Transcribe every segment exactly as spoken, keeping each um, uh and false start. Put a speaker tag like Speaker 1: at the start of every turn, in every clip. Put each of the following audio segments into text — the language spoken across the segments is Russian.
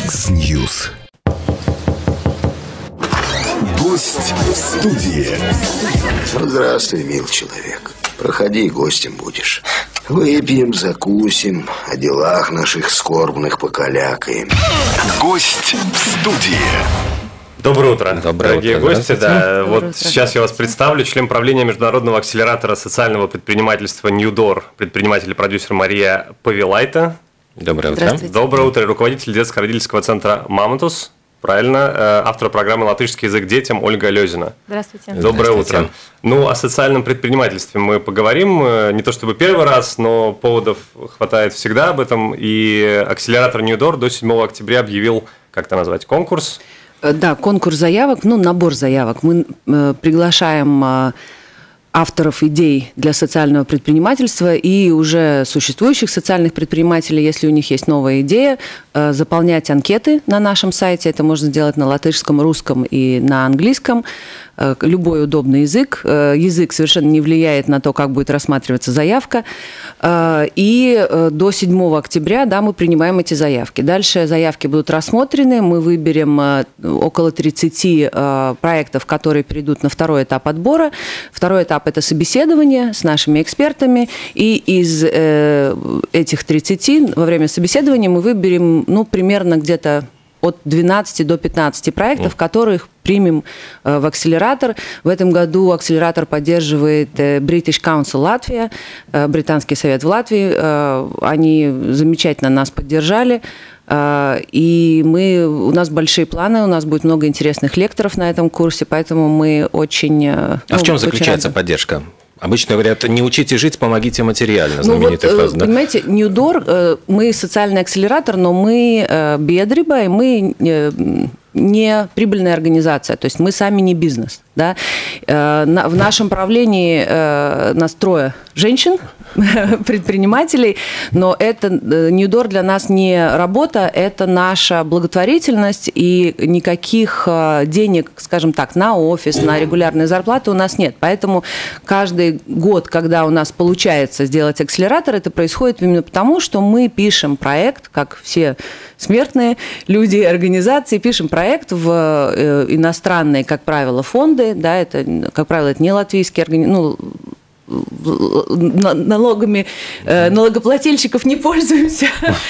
Speaker 1: Яндекс.Ньюс. Гость в студии.
Speaker 2: Здравствуй, мил человек. Проходи, гостем будешь. Выпьем, закусим, о делах наших скорбных покалякаем.
Speaker 1: Гость в студии.
Speaker 3: Доброе утро,
Speaker 4: Доброе
Speaker 3: дорогие
Speaker 4: утро,
Speaker 3: гости. Да, вот
Speaker 5: утро.
Speaker 3: сейчас я вас представлю. Член правления Международного акселератора социального предпринимательства «Ньюдор», предприниматель и продюсер Мария Павелайта.
Speaker 4: Доброе утро.
Speaker 5: Здравствуйте.
Speaker 3: Доброе утро. И руководитель детско-родительского центра «Мамонтус». Правильно. Автор программы «Латышский язык детям» Ольга Лёзина.
Speaker 5: Здравствуйте.
Speaker 3: Доброе
Speaker 4: Здравствуйте.
Speaker 3: утро. Ну, о социальном предпринимательстве мы поговорим. Не то чтобы первый раз, но поводов хватает всегда об этом. И акселератор «Ньюдор» до седьмого октября объявил, как это назвать, конкурс.
Speaker 5: Да, конкурс заявок, ну, набор заявок. Мы э, приглашаем э, авторов идей для социального предпринимательства и уже существующих социальных предпринимателей, если у них есть новая идея, э, заполнять анкеты на нашем сайте. Это можно сделать на латышском, русском и на английском. Э, любой удобный язык. Э, язык совершенно не влияет на то, как будет рассматриваться заявка. Э, и э, до седьмого октября, да, мы принимаем эти заявки. Дальше заявки будут рассмотрены. Мы выберем э, около тридцати э, проектов, которые перейдут на второй этап отбора. Второй этап – это собеседование с нашими экспертами. И из э, этих тридцати во время собеседования мы выберем, ну, примерно где-то от двенадцати до пятнадцати проектов, которых примем э, в акселератор. В этом году акселератор поддерживает э, British Council Латвия, э, Британский совет в Латвии. Э, они замечательно нас поддержали. Э, и мы, у нас большие планы, у нас будет много интересных лекторов на этом курсе, поэтому мы очень... Э,
Speaker 4: А
Speaker 5: ну,
Speaker 4: в чем
Speaker 5: очень
Speaker 4: заключается
Speaker 5: рады.
Speaker 4: поддержка? Обычно говорят, не учите жить, помогите материально. Знаменитая
Speaker 5: ну вот,
Speaker 4: фраза, да?
Speaker 5: Понимаете, Ньюдор, мы социальный акселератор, но мы биедриба, и мы не прибыльная организация, то есть мы сами не бизнес. Да? В нашем правлении нас трое женщин, предпринимателей, но это Ньюдор для нас не работа, это наша благотворительность, и никаких денег, скажем так, на офис, на регулярные зарплаты у нас нет. Поэтому каждый год, когда у нас получается сделать акселератор, это происходит именно потому, что мы пишем проект, как все смертные люди и организации, пишем проект в иностранные, как правило, фонды, да, это, как правило, это не латвийские организации, ну, налогами налогоплательщиков не пользуемся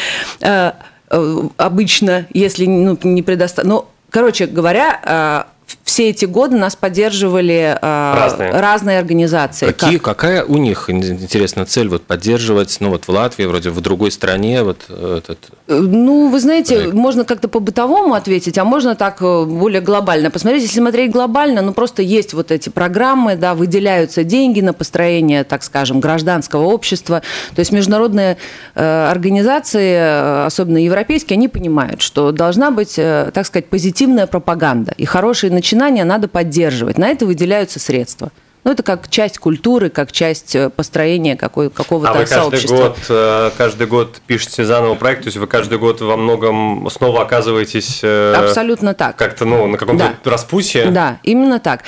Speaker 5: обычно, если ну, не предоставить. Ну, короче говоря, все эти годы нас поддерживали разные, разные организации.
Speaker 4: Какие, какая у них, интересно, цель вот поддерживать, ну вот в Латвии, вроде в другой стране? Вот этот
Speaker 5: ну, вы знаете,
Speaker 4: проект?
Speaker 5: Можно как-то по-бытовому ответить, а можно так более глобально посмотреть. Если смотреть глобально, ну просто есть вот эти программы, да, выделяются деньги на построение, так скажем, гражданского общества. То есть международные э, организации, особенно европейские, они понимают, что должна быть, э, так сказать, позитивная пропаганда. И хорошие начинания надо поддерживать. На это выделяются средства. Ну, это как часть культуры, как часть построения какой, какого-то
Speaker 3: а вы каждый
Speaker 5: сообщества.
Speaker 3: Год, каждый год пишете заново проект, то есть вы каждый год во многом снова оказываетесь...
Speaker 5: Абсолютно так.
Speaker 3: Как-то ну, на каком-то
Speaker 5: да.
Speaker 3: распутье?
Speaker 5: Да, именно так.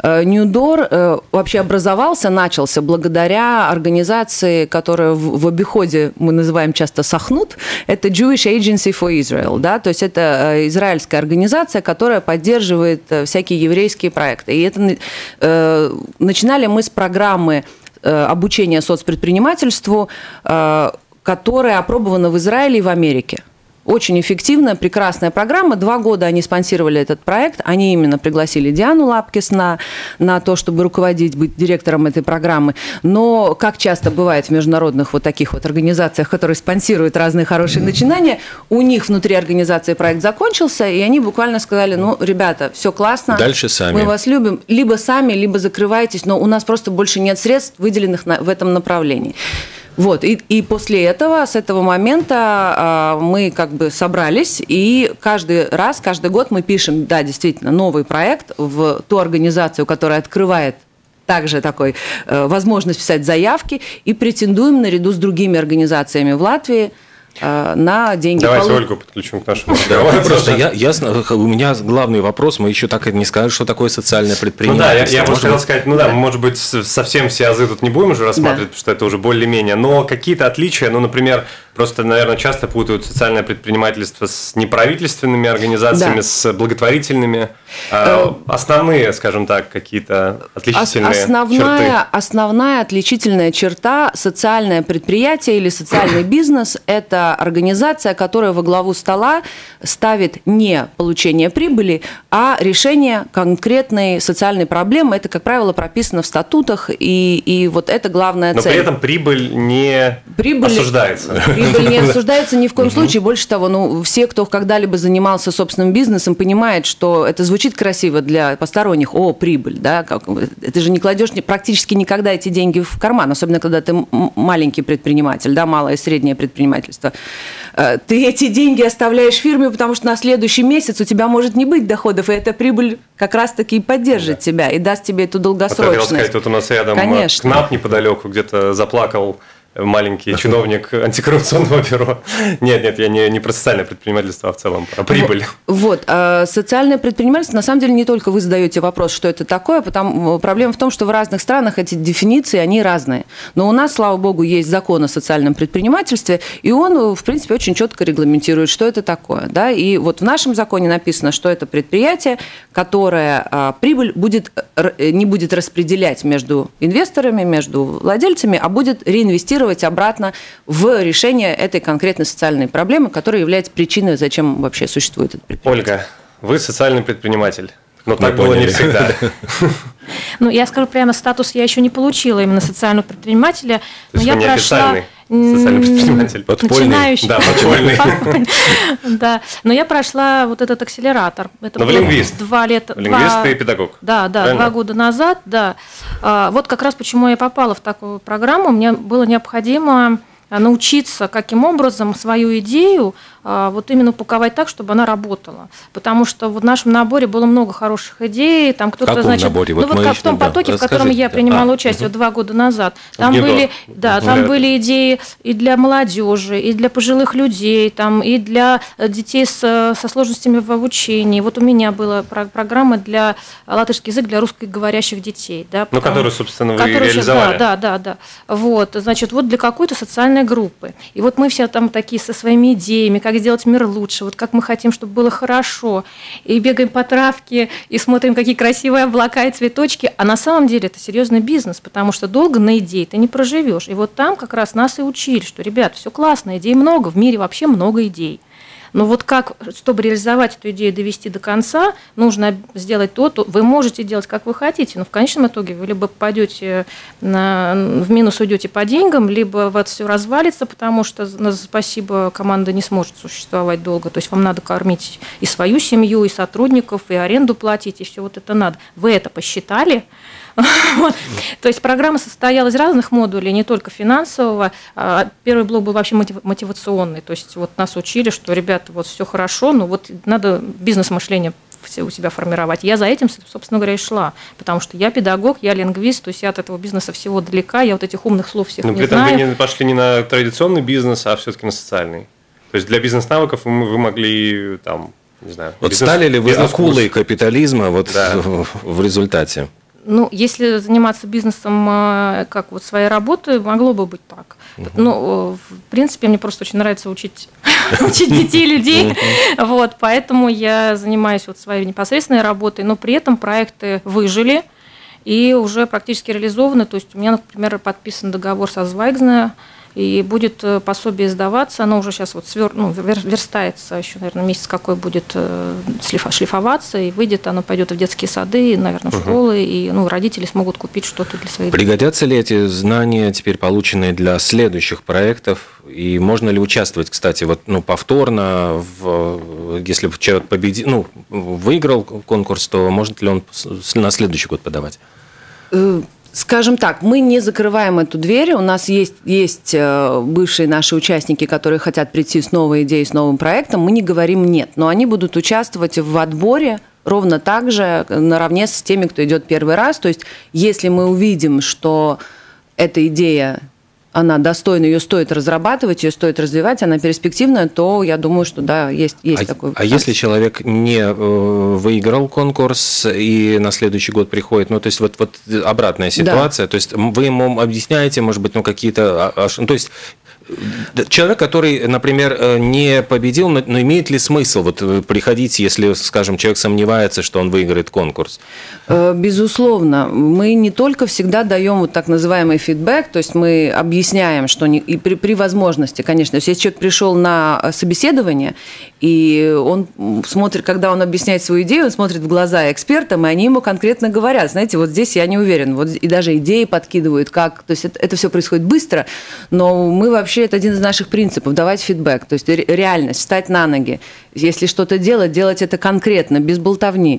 Speaker 5: Ньюдор вообще образовался, начался благодаря организации, которая в обиходе мы называем часто Сахнут, это Jewish Agency for Israel, да, то есть это израильская организация, которая поддерживает всякие еврейские проекты. И это... Начинали мы с программы обучения соцпредпринимательству, которая опробована в Израиле и в Америке. Очень эффективная, прекрасная программа. Два года они спонсировали этот проект. Они именно пригласили Диану Лапкис на, на то, чтобы руководить, быть директором этой программы. Но, как часто бывает в международных вот таких вот организациях, которые спонсируют разные хорошие начинания, у них внутри организации проект закончился, и они буквально сказали, ну, ребята, все классно.
Speaker 4: Дальше сами.
Speaker 5: Мы вас любим. Либо сами, либо закрывайтесь, но у нас просто больше нет средств, выделенных на, в этом направлении. Вот, и, и после этого, с этого момента э, мы как бы собрались, и каждый раз, каждый год мы пишем, да, действительно, новый проект в ту организацию, которая открывает также такой э, возможность писать заявки, и претендуем наряду с другими организациями в Латвии на деньги.
Speaker 3: Давайте
Speaker 5: полу...
Speaker 3: Ольгу подключим к нашему разговору.
Speaker 4: Просто я, ясно, у меня главный вопрос, мы еще так и не сказали, что такое социальное предпринимательство.
Speaker 3: Ну да, я, я просто хотел сказать, ну да, может быть, совсем все азы тут не будем уже рассматривать, да, потому что это уже более-менее, но какие-то отличия, ну, например, Просто, наверное, часто путают социальное предпринимательство с неправительственными организациями, да. с благотворительными. Основные, скажем так, какие-то отличительные
Speaker 5: основная,
Speaker 3: черты.
Speaker 5: Основная отличительная черта – социальное предприятие или социальный бизнес – это организация, которая во главу стола ставит не получение прибыли, а решение конкретной социальной проблемы. Это, как правило, прописано в статутах, и, и вот это главная
Speaker 3: Но
Speaker 5: цель.
Speaker 3: Но при этом прибыль не
Speaker 5: прибыль,
Speaker 3: осуждается.
Speaker 5: Прибыль не осуждается ни в коем случае. Больше того, ну, все, кто когда-либо занимался собственным бизнесом, понимает, что это звучит красиво для посторонних. О, прибыль, да? Как, ты же не кладешь практически никогда эти деньги в карман, особенно когда ты маленький предприниматель, да, малое и среднее предпринимательство. Ты эти деньги оставляешь фирме, потому что на следующий месяц у тебя может не быть доходов, и эта прибыль как раз-таки и поддержит да. тебя, и даст тебе эту долгосрочность.
Speaker 3: А хотел сказать, вот у нас рядом
Speaker 5: Конечно.
Speaker 3: КНАП неподалеку где-то заплакал маленький чиновник антикоррупционного бюро. Нет, нет, я не, не про социальное предпринимательство, а в целом про прибыль.
Speaker 5: Вот, вот. Социальное предпринимательство, на самом деле, не только вы задаете вопрос, что это такое, потому проблема в том, что в разных странах эти дефиниции, они разные. Но у нас, слава богу, есть закон о социальном предпринимательстве, и он, в принципе, очень четко регламентирует, что это такое. Да? И вот в нашем законе написано, что это предприятие, которое а, прибыль будет, не будет распределять между инвесторами, между владельцами, а будет реинвестировать обратно в решение этой конкретной социальной проблемы, которая является причиной, зачем вообще существует это предприятие.
Speaker 3: Ольга, вы социальный предприниматель, но Мы так поняли. Было не всегда.
Speaker 6: Ну, я скажу прямо, статус я еще не получила именно социального предпринимателя.
Speaker 3: То есть вы не официальный социальный предприниматель?
Speaker 6: Начинающий.
Speaker 3: Да, подпольный.
Speaker 6: Да, но я прошла вот этот акселератор.
Speaker 3: Но вы лингвист.
Speaker 6: Два лета.
Speaker 3: Лингвист и педагог.
Speaker 6: Да, да, два года назад, да. Вот как раз почему я попала в такую программу. Мне было необходимо научиться, каким образом свою идею вот именно упаковать так, чтобы она работала. Потому что в нашем наборе было много хороших идей. Там кто-то,
Speaker 4: в каком
Speaker 6: значит,
Speaker 4: наборе?
Speaker 6: Ну,
Speaker 4: вот
Speaker 6: вот как в том потоке, да. в котором я принимала а, участие угу. два года назад. Там
Speaker 3: Где
Speaker 6: были,
Speaker 3: да,
Speaker 6: да, там были идеи и для молодежи, и для пожилых людей, там, и для детей с, со сложностями в обучении. Вот у меня была программа для латышский язык для русскоговорящих детей. Да,
Speaker 3: ну, которую, собственно, вы
Speaker 6: которую,
Speaker 3: реализовали.
Speaker 6: Да, да, да, да. Вот, значит, вот для какой-то социальной группы. И вот мы все там такие со своими идеями, как сделать мир лучше, вот как мы хотим, чтобы было хорошо, и бегаем по травке, и смотрим, какие красивые облака и цветочки, а на самом деле это серьезный бизнес, потому что долго на идее ты не проживешь. И вот там как раз нас и учили, что, ребят, все классно, идей много, в мире вообще много идей. Но вот как, чтобы реализовать эту идею, довести до конца, нужно сделать то, то вы можете делать, как вы хотите, но в конечном итоге вы либо попадете на, в минус, уйдете по деньгам, либо вот все развалится, потому что, на спасибо, команда не сможет существовать долго. То есть вам надо кормить и свою семью, и сотрудников, и аренду платить, и все вот это надо. Вы это посчитали? Вот. То есть программа состояла из разных модулей, не только финансового. Первый блок был вообще мотивационный. То есть вот нас учили, что, ребята, вот все хорошо, но вот надо бизнес-мышление у себя формировать. Я за этим, собственно говоря, и шла. Потому что я педагог, я лингвист, то есть я от этого бизнеса всего далека, я вот этих умных слов всех
Speaker 3: но
Speaker 6: не
Speaker 3: при этом
Speaker 6: знаю.
Speaker 3: Вы не пошли не на традиционный бизнес, а все-таки на социальный. То есть для бизнес-навыков вы могли там, не знаю...
Speaker 4: Вот
Speaker 3: бизнес,
Speaker 4: стали ли вы акулой капитализма вот да. в, в результате?
Speaker 6: Ну, если заниматься бизнесом как вот своей работой, могло бы быть так. Uh-huh. Ну, в принципе, мне просто очень нравится учить, учить детей, людей. Uh-huh. Вот, поэтому я занимаюсь вот своей непосредственной работой, но при этом проекты выжили и уже практически реализованы. То есть у меня, например, подписан договор со Звайгзне, и будет пособие сдаваться, оно уже сейчас вот свер... ну, верстается, еще, наверное, месяц какой будет шлифоваться, и выйдет, оно пойдет в детские сады, наверное, в школы, угу. и ну, родители смогут купить что-то для своих детей.
Speaker 4: Пригодятся ли эти знания, теперь полученные для следующих проектов, и можно ли участвовать, кстати, вот, ну, повторно, в... если человек победил, ну, выиграл конкурс, то может ли он на следующий год подавать?
Speaker 5: Скажем так, мы не закрываем эту дверь. У нас есть, есть бывшие наши участники, которые хотят прийти с новой идеей, с новым проектом. Мы не говорим «нет», но они будут участвовать в отборе ровно так же, наравне с теми, кто идет первый раз. То есть, если мы увидим, что эта идея, она достойна, ее стоит разрабатывать, ее стоит развивать, она перспективная, то я думаю, что да, есть, есть
Speaker 4: а,
Speaker 5: такой.
Speaker 4: А если человек не э, выиграл конкурс и на следующий год приходит, ну, то есть вот, вот обратная ситуация, да. То есть вы ему объясняете, может быть, ну, какие-то, ну, то есть Человек, который, например, не победил, но имеет ли смысл вот приходить, если, скажем, человек сомневается, что он выиграет конкурс?
Speaker 5: Безусловно. Мы не только всегда даем вот так называемый фидбэк, то есть мы объясняем, что не, и при, при возможности, конечно, если человек пришел на собеседование, и он смотрит, когда он объясняет свою идею, он смотрит в глаза экспертам, и они ему конкретно говорят, знаете, вот здесь я не уверен, вот и даже идеи подкидывают, как, то есть это, это все происходит быстро, но мы вообще, это один из наших принципов, давать фидбэк, то есть реальность, встать на ноги, если что-то делать, делать это конкретно, без болтовни.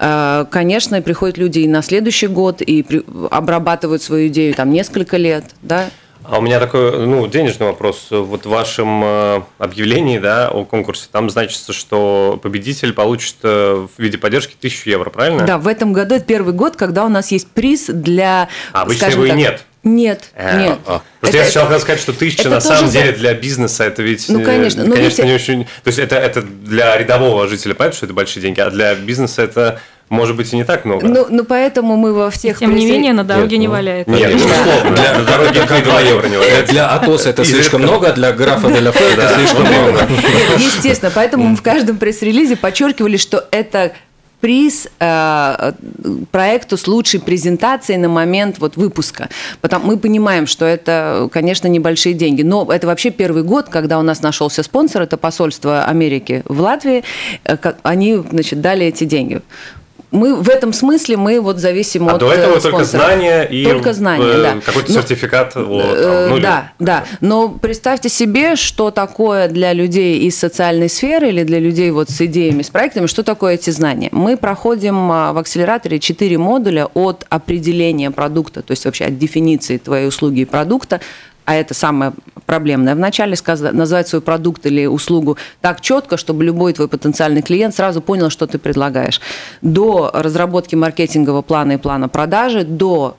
Speaker 5: Конечно, приходят люди и на следующий год, и обрабатывают свою идею там несколько лет, да.
Speaker 3: А у меня такой, ну, денежный вопрос. Вот в вашем объявлении, да, о конкурсе, там значится, что победитель получит в виде поддержки тысячу евро, правильно?
Speaker 5: Да, в этом году это первый год, когда у нас есть приз для,
Speaker 3: а обычно его и
Speaker 5: так,
Speaker 3: нет?
Speaker 5: Нет, а, нет.
Speaker 3: А. Просто это, я сначала хотел сказать, что тысяча на самом деле для бизнеса это ведь,
Speaker 5: ну, конечно,
Speaker 3: конечно,
Speaker 5: видите,
Speaker 3: не очень... То есть это, это для рядового жителя, понятно, что это большие деньги, а для бизнеса это... Может быть, и не так много.
Speaker 5: Ну, ну поэтому мы во всех...
Speaker 6: Тем присо... не менее, на дороге нет, не валяет.
Speaker 3: Нет, ну, условно. Для дороги два евро не валяет.
Speaker 4: Для Атоса это слишком много, для графа де ла Фе это слишком много.
Speaker 5: Естественно, поэтому мы в каждом пресс-релизе подчеркивали, что это приз э, проекту с лучшей презентацией на момент вот, выпуска. Потому, мы понимаем, что это, конечно, небольшие деньги, но это вообще первый год, когда у нас нашелся спонсор, это посольство Америки в Латвии, э, они, значит, дали эти деньги. Мы в этом смысле мы вот зависим
Speaker 3: а
Speaker 5: от
Speaker 3: до этого
Speaker 5: спонсоров.
Speaker 3: только знания и
Speaker 5: только знания,
Speaker 3: э,
Speaker 5: да.
Speaker 3: какой-то
Speaker 5: ну,
Speaker 3: сертификат.
Speaker 5: Э,
Speaker 3: о, ну,
Speaker 5: да, или... да. Но представьте себе, что такое для людей из социальной сферы или для людей вот с идеями, с проектами, что такое эти знания. Мы проходим в акселераторе четыре модуля от определения продукта, то есть вообще от дефиниции твоей услуги и продукта, а это самое проблемное, вначале сказать, назвать свой продукт или услугу так четко, чтобы любой твой потенциальный клиент сразу понял, что ты предлагаешь. До разработки маркетингового плана и плана продажи, до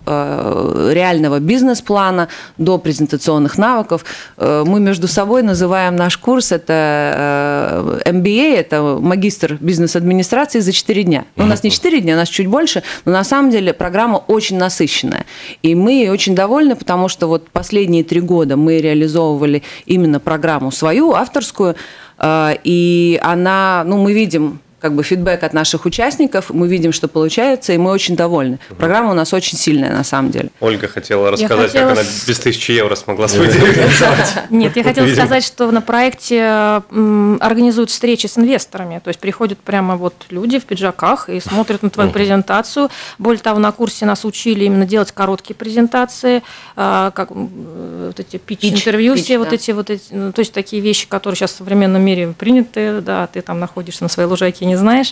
Speaker 5: э, реального бизнес-плана, до презентационных навыков. Э, мы между собой называем наш курс, это э, эм би эй, это магистр бизнес-администрации за четыре дня. Ну, у нас не четыре дня, у нас чуть больше, но на самом деле программа очень насыщенная. И мы очень довольны, потому что вот последние три года мы реализовывали именно программу свою, авторскую, и она, ну, мы видим как бы фидбэк от наших участников, мы видим, что получается, и мы очень довольны. Программа у нас очень сильная, на самом деле.
Speaker 3: Ольга хотела рассказать,
Speaker 6: хотела...
Speaker 3: как она без тысячи евро смогла свой день реализовать.
Speaker 6: Нет, я хотела сказать, что на проекте организуют встречи с инвесторами, то есть приходят прямо вот люди в пиджаках и смотрят на твою презентацию. Более того, на курсе нас учили именно делать короткие презентации, как вот эти питч-интервью, все вот эти вот эти, то есть такие вещи, которые сейчас в современном мире приняты, да, ты там находишься на своей лужайке, не знаешь.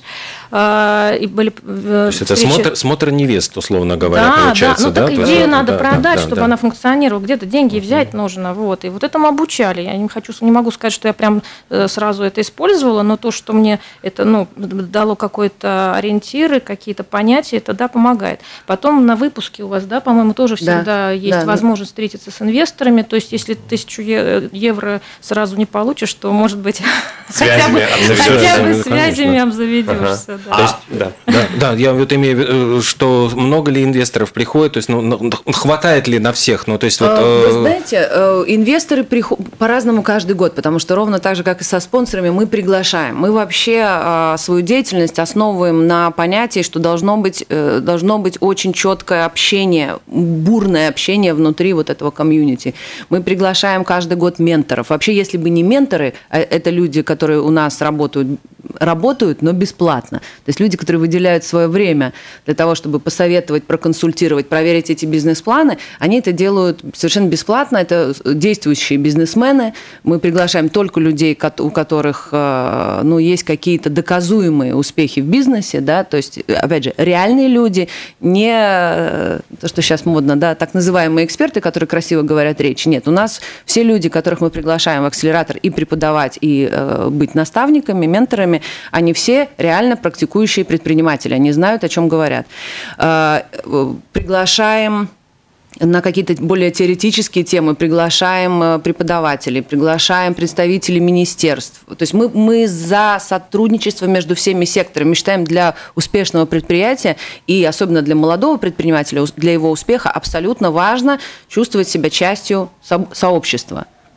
Speaker 6: И были
Speaker 4: То есть это смотр, смотр невест, условно говоря,
Speaker 6: да,
Speaker 4: получается,
Speaker 6: да? Ну,
Speaker 4: да?
Speaker 6: так идею
Speaker 4: да,
Speaker 6: надо
Speaker 4: да,
Speaker 6: продать,
Speaker 4: да,
Speaker 6: чтобы
Speaker 4: да.
Speaker 6: она функционировала, где-то деньги взять uh-huh. нужно, вот. И вот этому обучали. Я не хочу, не могу сказать, что я прям сразу это использовала, но то, что мне это, ну, дало какой-то ориентир, какие-то понятия, это, да, помогает. Потом на выпуске у вас, да, по-моему, тоже всегда да, есть да, возможность да. встретиться с инвесторами, то есть если тысячу евро сразу не получишь, то, может быть, хотя бы, хотя бы связями обзаведешься. Ага. Да.
Speaker 4: То есть, да, да, да, я вот имею в виду, что много ли инвесторов приходит, то есть, ну, хватает ли на всех, ну, то есть, вот,
Speaker 5: вы знаете, инвесторы приходят по-разному каждый год, потому что ровно так же, как и со спонсорами, мы приглашаем. Мы вообще свою деятельность основываем на понятии, что должно быть, должно быть очень четкое общение, бурное общение внутри вот этого комьюнити. Мы приглашаем каждый год менторов. Вообще, если бы не менторы, это люди, которые у нас работают, работают, но бесплатно. То есть люди, которые выделяют свое время для того, чтобы посоветовать, проконсультировать, проверить эти бизнес-планы, они это делают совершенно бесплатно. Это действующие бизнесмены. Мы приглашаем только людей, у которых, ну, есть какие-то доказуемые успехи в бизнесе, да, то есть, опять же, реальные люди, не то, что сейчас модно, да, так называемые эксперты, которые красиво говорят речь. Нет, у нас все люди, которых мы приглашаем в акселератор и преподавать, и э, быть наставниками, менторами, они все реально практикующие предприниматели, они знают, о чем говорят. Э, приглашаем на какие-то более теоретические темы, приглашаем преподавателей, приглашаем представителей министерств. То есть мы, мы за сотрудничество между всеми секторами. Мы считаем, для успешного предприятия и особенно для молодого предпринимателя, для его успеха абсолютно важно чувствовать себя частью со- сообщества.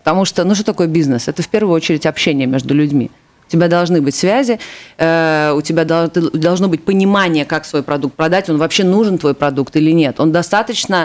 Speaker 5: Потому что, ну что такое бизнес? Это в первую очередь общение между людьми. У тебя должны быть связи, э, у тебя дол- должно быть понимание, как свой продукт продать, он вообще нужен, твой продукт или нет. Он достаточно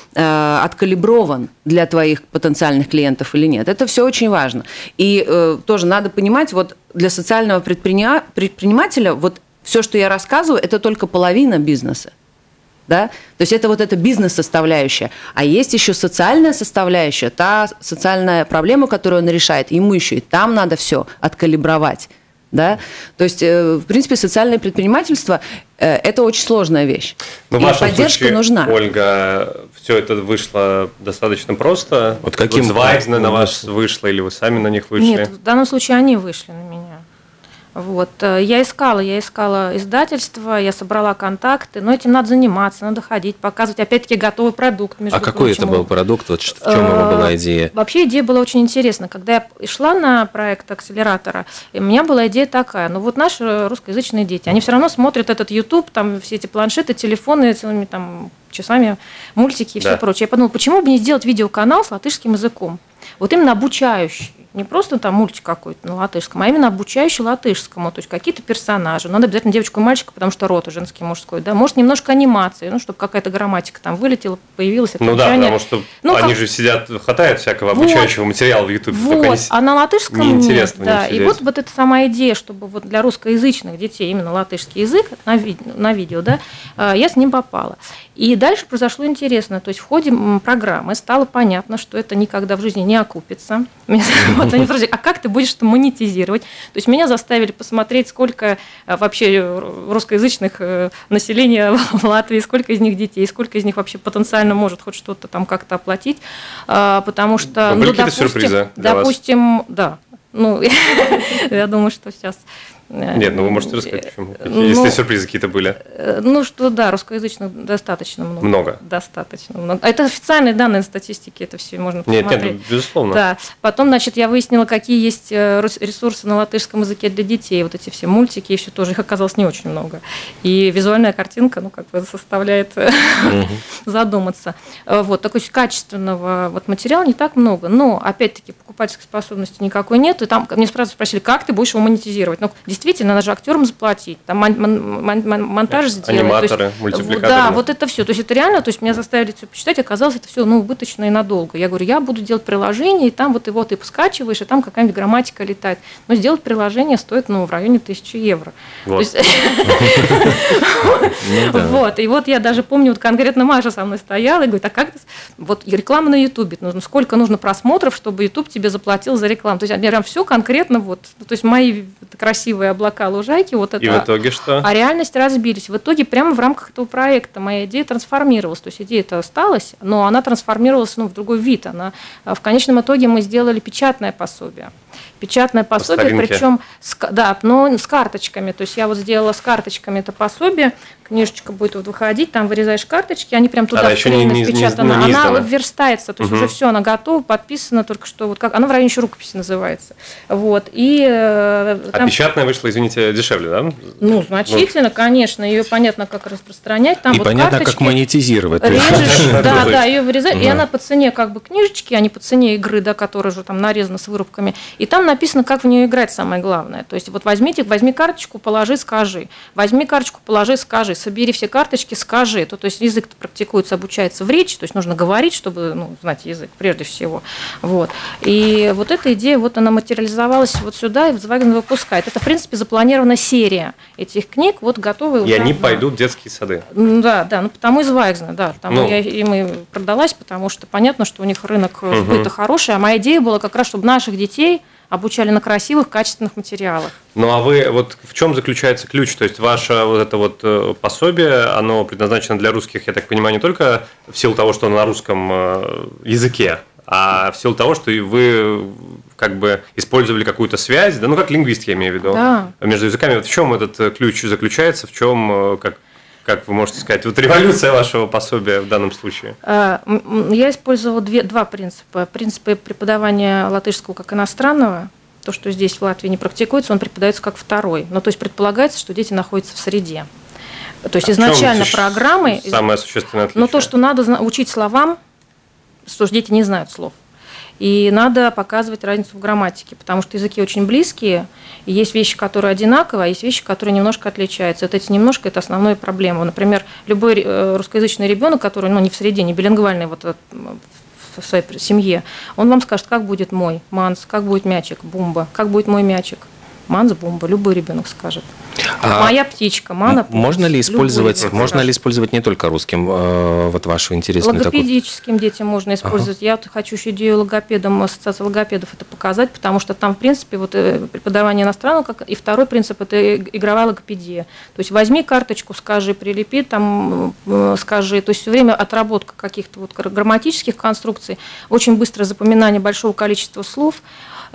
Speaker 5: э, откалиброван для твоих потенциальных клиентов или нет. Это все очень важно. И э, тоже надо понимать, вот для социального предприня- предпринимателя вот все, что я рассказываю, это только половина бизнеса. Да? То есть это вот эта бизнес-составляющая. А есть еще социальная составляющая, та социальная проблема, которую он решает, ему еще и там надо все откалибровать. Да? То есть, в принципе, социальное предпринимательство – это очень сложная вещь.
Speaker 3: Но
Speaker 5: и
Speaker 3: в вашем
Speaker 5: поддержка
Speaker 3: случае,
Speaker 5: нужна.
Speaker 3: Ольга, все это вышло достаточно просто.
Speaker 4: Вот каким
Speaker 3: Звайзна на вас вышло, или вы сами на них вышли?
Speaker 6: Нет, в данном случае они вышли на меня. Вот. Я искала, я искала издательство, я собрала контакты, но этим надо заниматься, надо ходить, показывать, опять-таки, готовый продукт.
Speaker 4: А какой это был продукт? Вот в чем его была идея?
Speaker 6: Вообще идея была очень интересна. Когда я шла на проект акселератора, у меня была идея такая, ну вот наши русскоязычные дети, они все равно смотрят этот YouTube, там все эти планшеты, телефоны, целыми там часами, мультики и все
Speaker 3: да.
Speaker 6: прочее. Я подумала, почему бы не сделать видеоканал с латышским языком? Вот именно обучающий. Не просто там мультик какой-то на латышском, а именно обучающий латышскому. То есть какие-то персонажи. Надо обязательно девочку и мальчика, потому что род женский, мужской. Да? Может, немножко анимации, ну, чтобы какая-то грамматика там вылетела, появилась.
Speaker 3: Ну да, потому что ну, они как... же сидят, хватает всякого вот. обучающего материала в YouTube.
Speaker 6: Вот, они... а на латышском
Speaker 3: неинтересно.
Speaker 6: Да. И вот, вот эта сама идея, чтобы вот для русскоязычных детей именно латышский язык на, ви... на видео, да, я с ним попала. И дальше произошло интересно. То есть в ходе программы стало понятно, что это никогда в жизни не окупится. Вот они спросили, а как ты будешь это монетизировать? То есть меня заставили посмотреть, сколько вообще русскоязычных населения в Латвии, сколько из них детей, сколько из них вообще потенциально может хоть что-то там как-то оплатить. Потому что,
Speaker 3: ну, допустим,
Speaker 6: допустим, да. Ну, я думаю, что сейчас...
Speaker 3: Нет, ну вы можете рассказать, почему, если ну, сюрпризы какие-то были.
Speaker 6: Ну, что да, русскоязычных достаточно много.
Speaker 3: Много?
Speaker 6: Достаточно много. Это официальные данные статистики, это все можно посмотреть.
Speaker 3: Нет, нет, безусловно.
Speaker 6: Да. Потом, значит, я выяснила, какие есть ресурсы на латышском языке для детей, вот эти все мультики, и все тоже, их оказалось не очень много. И визуальная картинка, ну, как бы заставляет задуматься. Вот, такой качественного вот материала не так много, но, опять-таки, покупательской способности никакой нет, и там мне сразу спросили, как ты будешь его монетизировать? Ну, действительно, надо же актерам заплатить, там мон- мон- мон- монтаж сделать.
Speaker 3: Аниматоры,
Speaker 6: есть,
Speaker 3: мультипликаторы.
Speaker 6: Да, вот это все. То есть это реально, то есть меня заставили все посчитать, оказалось, это все ну, убыточно и надолго. Я говорю, я буду делать приложение, и там вот его ты скачиваешь, и там какая-нибудь грамматика летает. Но сделать приложение стоит ну, в районе тысячи евро. Вот. И вот я даже помню, вот конкретно Маша со мной стояла и говорит, а как вот реклама на Ютубе, сколько нужно просмотров, чтобы Ютуб тебе заплатил за рекламу. То есть прям все конкретно вот, то есть мои красивые облака, лужайки, вот это.
Speaker 3: И в итоге что?
Speaker 6: А реальность разбились. В итоге прямо в рамках этого проекта моя идея трансформировалась. То есть идея-то осталась, но она трансформировалась ну, в другой вид. Она, в конечном итоге мы сделали печатное пособие. Печатное пособие, причем с, да, но с карточками. То есть я вот сделала с карточками это пособие, книжечка будет вот выходить, там вырезаешь карточки, они прям туда вклеены, впечатаны. Не, не, не она верстается, то есть угу. уже все, она готова, подписана, только что вот как она в районе еще рукописи называется. Вот, и,
Speaker 3: а
Speaker 6: там,
Speaker 3: печатная вышла, извините, дешевле, да?
Speaker 6: Ну, значительно, вот. Конечно, ее понятно, как распространять. Там
Speaker 4: и
Speaker 6: вот
Speaker 4: понятно, как монетизировать.
Speaker 6: Режешь, да, да, ее вырезать, и она по цене как бы книжечки, а не по цене игры, да, которая уже там нарезана с вырубками. И там написано, как в нее играть, самое главное. То есть вот возьмите, возьми карточку, положи, скажи. Возьми карточку, положи, скажи. Собери все карточки, скажи. То, то есть язык практикуется, обучается в речи, то есть нужно говорить, чтобы ну, знать язык прежде всего. Вот. И вот эта идея, вот она материализовалась вот сюда, и Звайзна выпускает. Это, в принципе, запланирована серия этих книг, вот готовые.
Speaker 3: И
Speaker 6: уже,
Speaker 3: они
Speaker 6: да.
Speaker 3: пойдут в детские сады.
Speaker 6: Да, да, ну потому и Звайзна, да. Потому
Speaker 3: ну.
Speaker 6: я им и продалась, потому что понятно, что у них рынок сбыта угу. хороший, а моя идея была как раз, чтобы наших детей обучали на красивых, качественных материалах.
Speaker 3: Ну а вы, вот в чем заключается ключ? То есть ваше вот это вот пособие, оно предназначено для русских, я так понимаю, не только в силу того, что оно на русском языке, а в силу того, что вы как бы использовали какую-то связь, да, ну как лингвист, я имею в виду,
Speaker 6: да. между
Speaker 3: языками. Вот в чем этот ключ заключается, в чем, как... Как вы можете сказать, вот революция вашего пособия в данном случае?
Speaker 6: Я использовала две, два принципа. Принципы преподавания латышского как иностранного, то, что здесь в Латвии не практикуется, он преподается как второй. Ну, то есть предполагается, что дети находятся в среде. То есть а изначально программой...
Speaker 3: Самое существенное отличие?
Speaker 6: Ну, то, что надо учить словам, что дети не знают слов. И надо показывать разницу в грамматике, потому что языки очень близкие, и есть вещи, которые одинаковые, а есть вещи, которые немножко отличаются. Вот эти немножко – это основная проблема. Например, любой русскоязычный ребенок, который ну, не в среде, не билингвальный вот, в своей семье, он вам скажет, как будет мой манс, как будет мячик, бумба, как будет мой мячик. Манс, бомба, любой ребенок скажет. А моя птичка, мана.
Speaker 4: Можно ли использовать, можно ли использовать не только русским, э, вот вашу интересную
Speaker 6: логопедическим такую... детям можно использовать. Ага. Я вот хочу еще идею логопедом, ассоциации логопедов это показать, потому что там, в принципе, вот преподавание иностранного, как и второй принцип, это игровая логопедия. То есть возьми карточку, скажи, прилепи, там, скажи. То есть все время отработка каких-то вот грамматических конструкций, очень быстрое запоминание большого количества слов.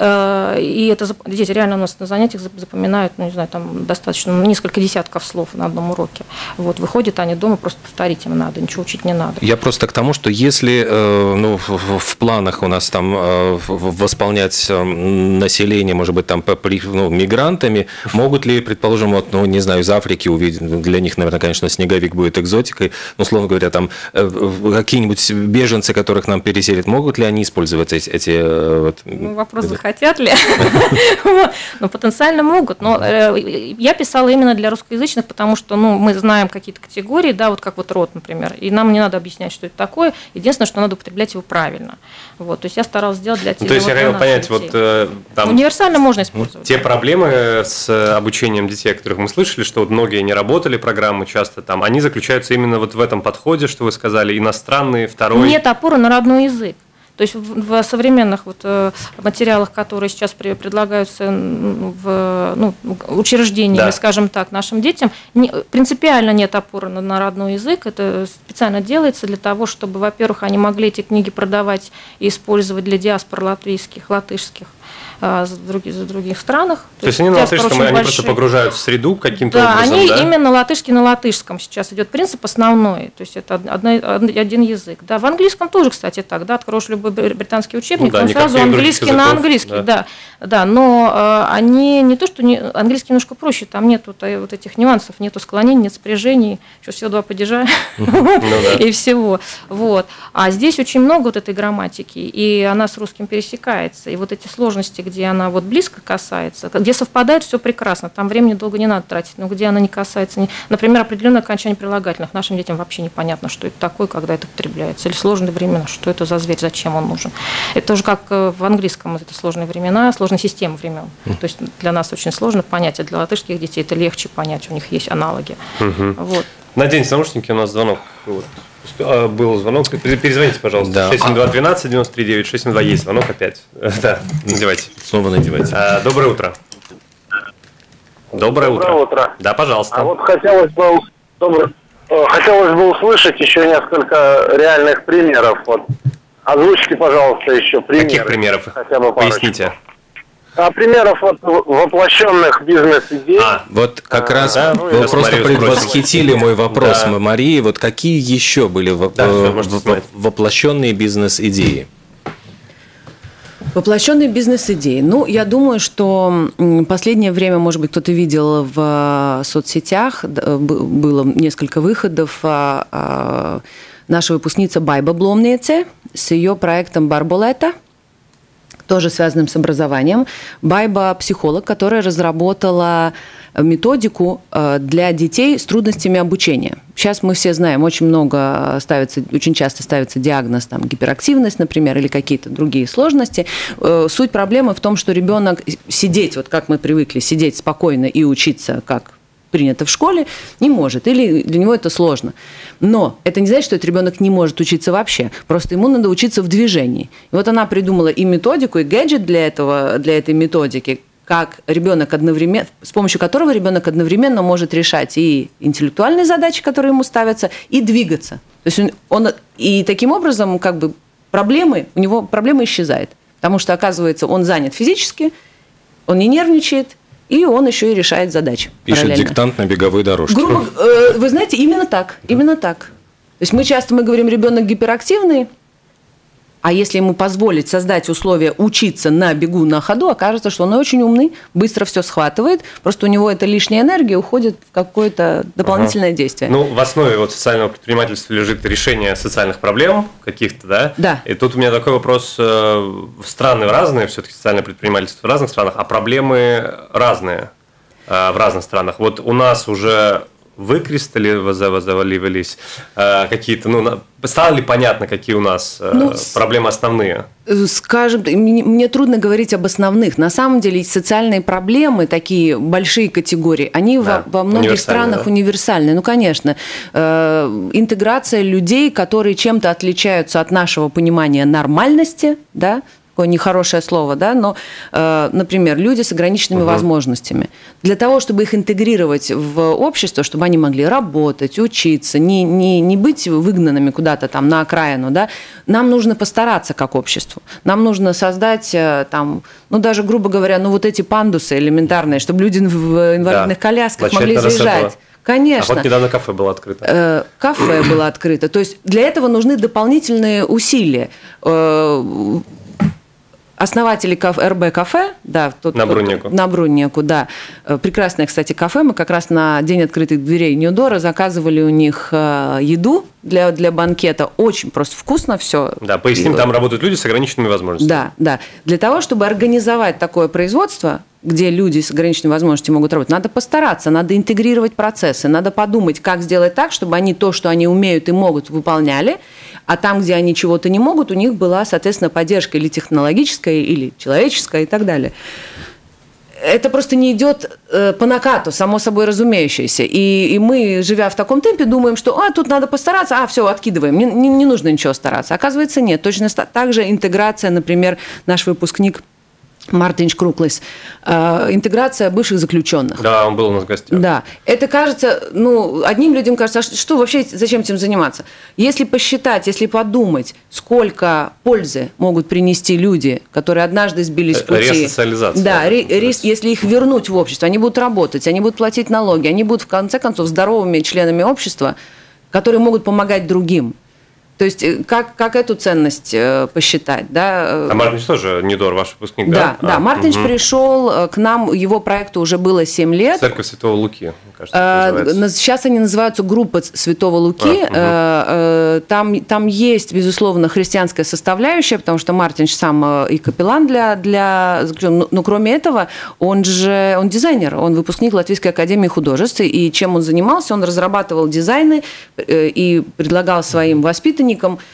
Speaker 6: И это дети реально у нас на занятиях запоминают, ну, не знаю, там достаточно несколько десятков слов на одном уроке. Вот, выходят они дома, просто повторить им надо, ничего учить не надо.
Speaker 4: Я просто к тому, что если ну, в планах у нас там восполнять население, может быть, там ну, мигрантами, могут ли, предположим, вот, ну, не знаю, из Африки увидеть, для них, наверное, конечно, снеговик будет экзотикой, но, условно говоря, там какие-нибудь беженцы, которых нам переселят, могут ли они использовать эти... эти вот,
Speaker 6: ну, вопрос хотят ли, но потенциально могут. Но я писала именно для русскоязычных, потому что ну, мы знаем какие-то категории, да, вот как вот род, например, и нам не надо объяснять, что это такое. Единственное, что надо употреблять его правильно. Вот, то есть я старалась сделать для тех.
Speaker 3: Ну, то есть я хотел понять, вот
Speaker 6: там универсально можно использовать.
Speaker 3: Те проблемы с обучением детей, о которых мы слышали, что вот многие не работали программы часто там, они заключаются именно вот в этом подходе, что вы сказали, иностранный, второй.
Speaker 6: Нет опоры на родной язык. То есть в современных вот материалах, которые сейчас предлагаются в ну, учреждениями, да. скажем так, нашим детям, не, принципиально нет опоры на, на родной язык. Это специально делается для того, чтобы, во-первых, они могли эти книги продавать и использовать для диаспор латвийских, латышских. За других, за других странах.
Speaker 3: То, То есть они на латышском, они просто погружают в среду каким-то
Speaker 6: да,
Speaker 3: образом,
Speaker 6: они
Speaker 3: да?
Speaker 6: именно латышский на латышском сейчас идет принцип основной, то есть это одно, один язык. Да, в английском тоже, кстати, так, да, откроешь любой британский учебник, ну, да, он сразу английский на английский, да. да, да, но э, они не то, что не, английский немножко проще, там нету вот этих нюансов, нету склонений, нет спряжений, что всего два падежа и всего, вот. А здесь очень много вот этой грамматики, и она с русским пересекается, и вот эти сложности, где она вот близко касается, где совпадает, все прекрасно, там времени долго не надо тратить, но где она не касается, не... например, определенное окончание прилагательных, нашим детям вообще непонятно, что это такое, когда это употребляется, или сложные времена, что это за зверь, зачем он нужен. Это тоже как в английском, это сложные времена, сложная система времен, то есть для нас очень сложно понять, а для латышских детей это легче понять, у них есть аналоги.
Speaker 3: Угу.
Speaker 6: Вот.
Speaker 3: Наденьте наушники, у нас звонок. Вот. Был звонок. Перезвоните, пожалуйста. Да. шесть семь два двенадцать девяносто три девять шесть семь два есть звонок опять. Да, надевайте.
Speaker 4: Снова надевайте.
Speaker 3: А, доброе утро. Доброе, доброе утро. утро. Да, пожалуйста.
Speaker 7: А вот хотелось бы, доброе, хотелось бы услышать еще несколько реальных примеров. Вот. Озвучьте, пожалуйста, еще примеры.
Speaker 3: Каких примеров?
Speaker 7: Хотя бы
Speaker 3: поясните.
Speaker 7: А примеров вот воплощенных бизнес-идей.
Speaker 4: А, вот как а, раз да, вы ну, просто предвосхитили мой вопрос, да. Марии. Вот какие еще были да, в, воплощенные бизнес-идеи?
Speaker 5: Воплощенные бизнес-идеи. Ну, я думаю, что последнее время, может быть, кто-то видел в соцсетях, было несколько выходов. Наша выпускница Байба Бломнеце с ее проектом «Барболета», тоже связанным с образованием. Байба – психолог, которая разработала методику для детей с трудностями обучения. Сейчас мы все знаем, очень много ставится, очень часто ставится диагноз, там, гиперактивность, например, или какие-то другие сложности. Суть проблемы в том, что ребенок сидеть, вот как мы привыкли, сидеть спокойно и учиться, как принято в школе, не может, или для него это сложно. Но это не значит, что этот ребенок не может учиться вообще, просто ему надо учиться в движении. И вот она придумала и методику, и гаджет для этого, для этой методики, как ребенок одновременно, с помощью которого ребенок одновременно может решать и интеллектуальные задачи, которые ему ставятся, и двигаться. То есть он, он и таким образом как бы проблемы, у него проблема исчезает, потому что, оказывается, он занят физически, он не нервничает, и он еще и решает задачи.
Speaker 4: Пишет параллельно. Диктант на беговой дорожке.
Speaker 5: Грубо, э, вы знаете, именно так, именно так. То есть мы часто мы говорим, ребенок гиперактивный, А если ему позволить создать условия учиться на бегу, на ходу, окажется, что он очень умный, быстро все схватывает, просто у него эта лишняя энергия уходит в какое-то дополнительное ага. действие.
Speaker 3: Ну, в основе вот социального предпринимательства лежит решение социальных проблем каких-то, да?
Speaker 5: Да.
Speaker 3: И тут у меня такой вопрос. Страны разные, все-таки социальное предпринимательство в разных странах, а проблемы разные в разных странах. Вот у нас уже выкристаллизовались какие-то, ну, стало ли понятно, какие у нас ну, проблемы основные?
Speaker 5: Скажем, мне, мне трудно говорить об основных. На самом деле социальные проблемы, такие большие категории, они да, во, во многих странах да? универсальны. Ну, конечно, э, интеграция людей, которые чем-то отличаются от нашего понимания нормальности, да, такое нехорошее слово, да, но, э, например, люди с ограниченными угу. возможностями. Для того, чтобы их интегрировать в общество, чтобы они могли работать, учиться, не, не, не быть выгнанными куда-то там на окраину, да, нам нужно постараться как обществу. Нам нужно создать там, ну, даже, грубо говоря, ну, вот эти пандусы элементарные, чтобы люди в инвалидных да. колясках Начать могли заезжать.
Speaker 3: Конечно. А вот недавно кафе было открыто.
Speaker 5: Э, кафе было открыто. То есть для этого нужны дополнительные усилия. Э, Основатели эр бэ кафе, да, тот,
Speaker 3: на Бруннику.
Speaker 5: На Бруннику, да. Прекрасное, кстати, кафе. Мы как раз на день открытых дверей Нью-Дора заказывали у них еду для, для банкета. Очень просто вкусно все.
Speaker 3: Да, поясним, там работают люди с ограниченными возможностями.
Speaker 5: Да, да. Для того, чтобы организовать такое производство, где люди с ограниченными возможностями могут работать, надо постараться, надо интегрировать процессы, надо подумать, как сделать так, чтобы они то, что они умеют и могут, выполняли, а там, где они чего-то не могут, у них была, соответственно, поддержка или технологическая, или человеческая и так далее. Это просто не идет э, по накату, само собой разумеющееся. И, и мы, живя в таком темпе, думаем, что а, тут надо постараться, а, все, откидываем, не, не, не нужно ничего стараться. Оказывается, нет. Точно так же интеграция, например, наш выпускник Мартинš Круклис, э, интеграция бывших заключенных.
Speaker 3: Да, он был у нас в гостях.
Speaker 5: Да, это кажется, ну, одним людям кажется, а что вообще, зачем этим заниматься? Если посчитать, если подумать, сколько пользы могут принести люди, которые однажды сбились с пути.
Speaker 3: Ресоциализация.
Speaker 5: Да, ре, рес, если их вернуть в общество, они будут работать, они будут платить налоги, они будут, в конце концов, здоровыми членами общества, которые могут помогать другим. То есть, как, как эту ценность посчитать, да?
Speaker 3: А Мартинш тоже Нью-Дор, ваш выпускник,
Speaker 5: да? Да,
Speaker 3: а,
Speaker 5: да. Мартинш
Speaker 3: угу.
Speaker 5: пришел к нам, его проекту уже было семь лет.
Speaker 3: Церковь Святого Луки, кажется,
Speaker 5: а, сейчас они называются группа Святого Луки. А, угу. там, там есть, безусловно, христианская составляющая, потому что Мартинш сам и капеллан для, для заключенных. Но кроме этого, он же он дизайнер, он выпускник Латвийской академии художеств. И чем он занимался? Он разрабатывал дизайны и предлагал своим воспитанникам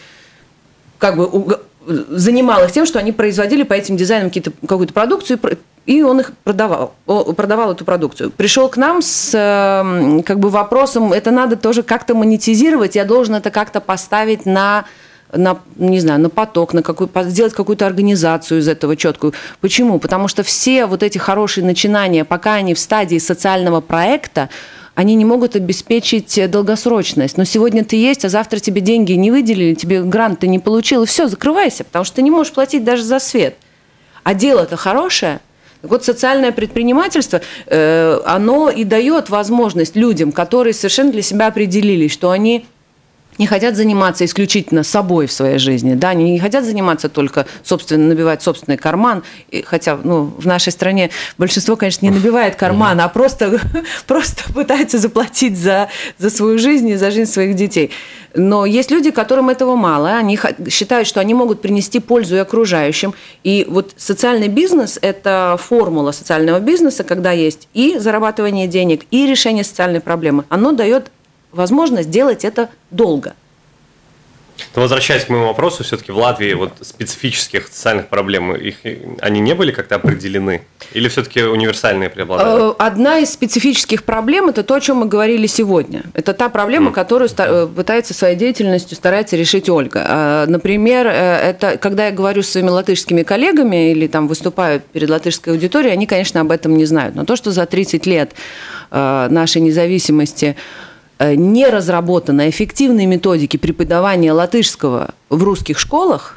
Speaker 5: как бы занимал их тем, что они производили по этим дизайнам какую-то продукцию, и он их продавал, продавал эту продукцию. Пришел к нам с как бы вопросом, это надо тоже как-то монетизировать, я должен это как-то поставить на, на не знаю, на поток, на какой, сделать какую-то организацию из этого четкую. Почему? Потому что все вот эти хорошие начинания, пока они в стадии социального проекта, они не могут обеспечить долгосрочность. Но сегодня ты есть, а завтра тебе деньги не выделили, тебе грант ты не получил, и все, закрывайся, потому что ты не можешь платить даже за свет. А дело-то хорошее. Так вот, социальное предпринимательство, э, оно и дает возможность людям, которые совершенно для себя определились, что они не хотят заниматься исключительно собой в своей жизни, да, они не хотят заниматься только, собственно, набивать собственный карман, и, хотя, ну, в нашей стране большинство, конечно, не набивает карман, а просто, просто пытается заплатить за, за свою жизнь и за жизнь своих детей. Но есть люди, которым этого мало, они считают, что они могут принести пользу и окружающим, и вот социальный бизнес – это формула социального бизнеса, когда есть и зарабатывание денег, и решение социальной проблемы, оно дает возможность делать это долго.
Speaker 3: Но возвращаясь к моему вопросу, все-таки в Латвии вот специфических социальных проблем, их, они не были как-то определены? Или все-таки универсальные преобладали?
Speaker 5: Одна из специфических проблем – это то, о чем мы говорили сегодня. Это та проблема, mm. которую пытается своей деятельностью, старается решить Ольга. Например, это, когда я говорю с своими латышскими коллегами или там выступаю перед латышской аудиторией, они, конечно, об этом не знают. Но то, что за тридцать лет нашей независимости не разработаны эффективные методики преподавания латышского в русских школах,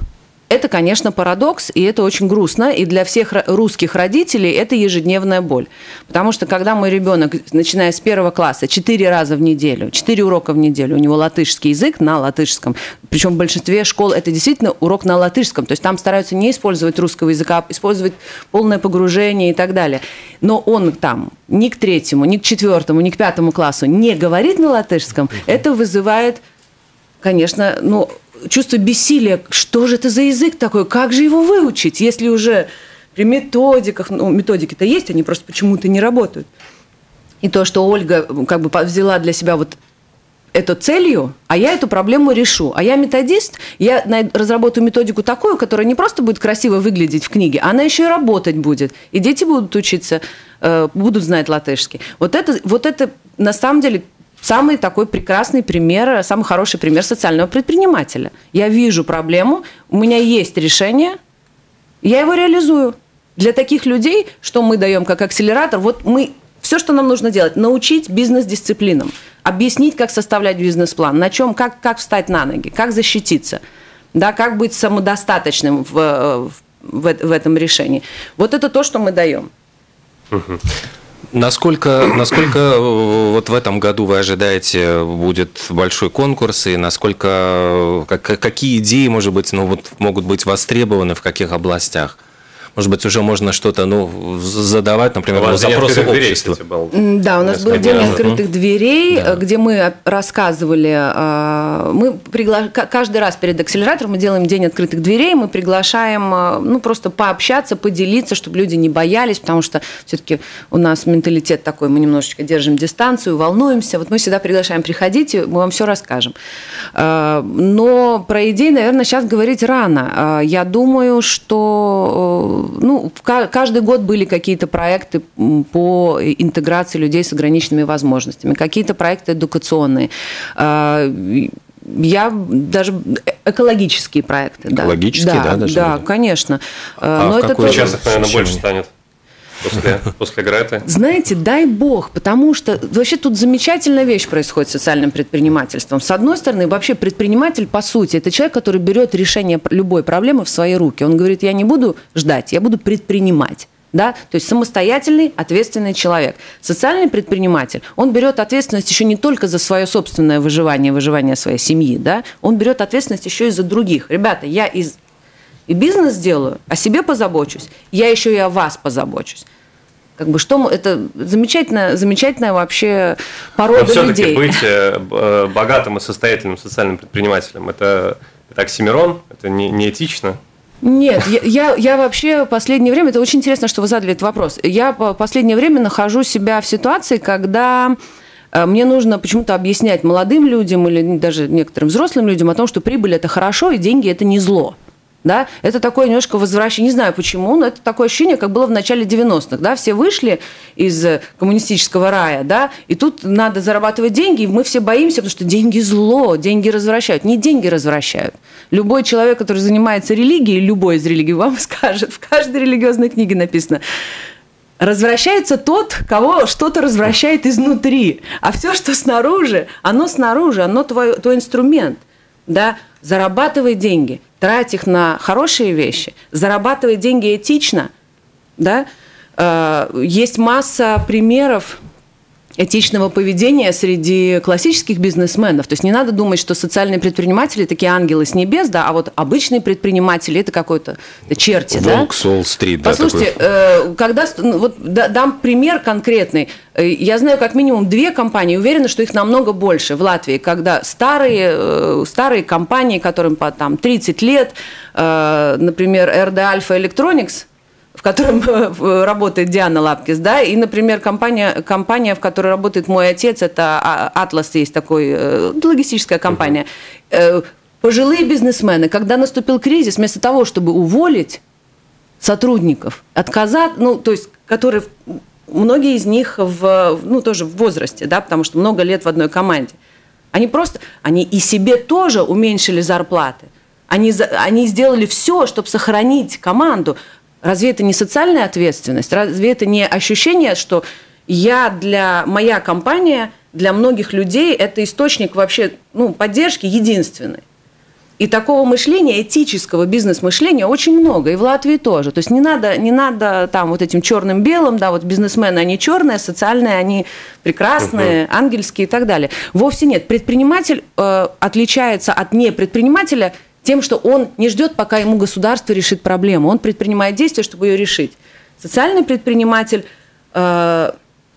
Speaker 5: Это, конечно, парадокс, и это очень грустно, и для всех русских родителей это ежедневная боль. Потому что когда мой ребенок, начиная с первого класса, четыре раза в неделю, четыре урока в неделю, у него латышский язык на латышском, причем в большинстве школ это действительно урок на латышском, то есть там стараются не использовать русского языка, а использовать полное погружение и так далее. Но он там ни к третьему, ни к четвертому, ни к пятому классу не говорит на латышском, это вызывает, конечно, ну... чувство бессилия. Что же это за язык такой? Как же его выучить, если уже при методиках, ну, методики-то есть, они просто почему-то не работают. И то, что Ольга как бы взяла для себя вот эту целью, а я эту проблему решу. А я методист, я разработаю методику такую, которая не просто будет красиво выглядеть в книге, она еще и работать будет. И дети будут учиться, будут знать латышский. Вот это, вот это на самом деле... самый такой прекрасный пример, самый хороший пример социального предпринимателя. Я вижу проблему, у меня есть решение, я его реализую. Для таких людей, что мы даем как акселератор, вот мы, все, что нам нужно делать, научить бизнес-дисциплинам, объяснить, как составлять бизнес-план, на чем, как, как встать на ноги, как защититься, да, как быть самодостаточным в, в, в, в этом решении. Вот это то, что мы даем.
Speaker 4: Насколько, насколько вот в этом году вы ожидаете будет большой конкурс, и насколько, как, какие идеи, может быть, ну, вот, могут быть востребованы в каких областях? Может быть, уже можно что-то ну, задавать, например, ну, запросы общества.
Speaker 5: Дверей, был да, у нас был день открытых дверей, да. Где мы рассказывали, мы пригла... каждый раз перед акселератором мы делаем день открытых дверей, мы приглашаем, ну, просто пообщаться, поделиться, чтобы люди не боялись, потому что все-таки у нас менталитет такой, мы немножечко держим дистанцию, волнуемся. Вот мы всегда приглашаем, приходите, мы вам все расскажем. Но про идеи, наверное, сейчас говорить рано. Я думаю, что ну, каждый год были какие-то проекты по интеграции людей с ограниченными возможностями, какие-то проекты эдукационные. Я даже экологические проекты.
Speaker 4: Экологические, да,
Speaker 5: да,
Speaker 4: да, даже
Speaker 5: да, конечно.
Speaker 3: А
Speaker 5: Но
Speaker 3: в
Speaker 5: это
Speaker 3: какой
Speaker 5: тоже...
Speaker 3: час их, наверное, больше станет? После, после Греты?
Speaker 5: Знаете, дай бог, потому что вообще тут замечательная вещь происходит с социальным предпринимательством. С одной стороны, вообще предприниматель, по сути, это человек, который берет решение любой проблемы в свои руки. Он говорит, я не буду ждать, я буду предпринимать. Да? То есть самостоятельный, ответственный человек. Социальный предприниматель, он берет ответственность еще не только за свое собственное выживание, выживание своей семьи, да? Он берет ответственность еще и за других. Ребята, я из... и бизнес сделаю, о себе позабочусь, я еще и о вас позабочусь. Как бы что это замечательная, замечательная вообще порода людей.
Speaker 3: Но все-таки быть богатым и состоятельным социальным предпринимателем – это, это оксимирон, это не, не этично.
Speaker 5: Нет, я, я, я вообще в последнее время, это очень интересно, что вы задали этот вопрос, я в последнее время нахожу себя в ситуации, когда мне нужно почему-то объяснять молодым людям или даже некоторым взрослым людям о том, что прибыль – это хорошо, и деньги – это не зло. Да? Это такое немножко возвращение, не знаю почему, но это такое ощущение, как было в начале девяностых. Да? Все вышли из коммунистического рая, да? И тут надо зарабатывать деньги, и мы все боимся, потому что деньги зло, деньги развращают. Не деньги развращают. Любой человек, который занимается религией, любой из религий вам скажет, в каждой религиозной книге написано, развращается тот, кого что-то развращает изнутри. А все, что снаружи, оно снаружи, оно твой, твой инструмент. Да? Зарабатывай деньги, трать их на хорошие вещи, зарабатывай деньги этично. Да? Есть масса примеров этичного поведения среди классических бизнесменов. То есть не надо думать, что социальные предприниматели такие ангелы с небес, да, а вот обычные предприниматели – это какой-то это черти.
Speaker 4: Волк
Speaker 5: да?
Speaker 4: с Уолл-стрит. Да,
Speaker 5: послушайте, такой. когда, вот, дам пример конкретный. Я знаю как минимум две компании, уверена, что их намного больше в Латвии, когда старые, старые компании, которым по там, тридцать лет, например, эр дэ Alpha Electronics, в котором работает Диана Лапкис, да, и, например, компания, компания, в которой работает мой отец, это Atlas, есть такой, логистическая компания. Uh-huh. Пожилые бизнесмены, когда наступил кризис, вместо того, чтобы уволить сотрудников, отказать, ну, то есть, которые, многие из них в, ну, тоже в возрасте, да, потому что много лет в одной команде, они просто, они и себе тоже уменьшили зарплаты, они, они сделали все, чтобы сохранить команду. Разве это не социальная ответственность? Разве это не ощущение, что я для, моя компания для многих людей это источник вообще ну, поддержки единственный? И такого мышления, этического бизнес-мышления очень много, и в Латвии тоже. То есть не надо, не надо там вот этим черным-белым, да, вот бизнесмены, они черные, социальные, они прекрасные, угу. ангельские и так далее. Вовсе нет. Предприниматель э, отличается от непредпринимателя тем, что он не ждет, пока ему государство решит проблему. Он предпринимает действия, чтобы ее решить. Социальный предприниматель, э,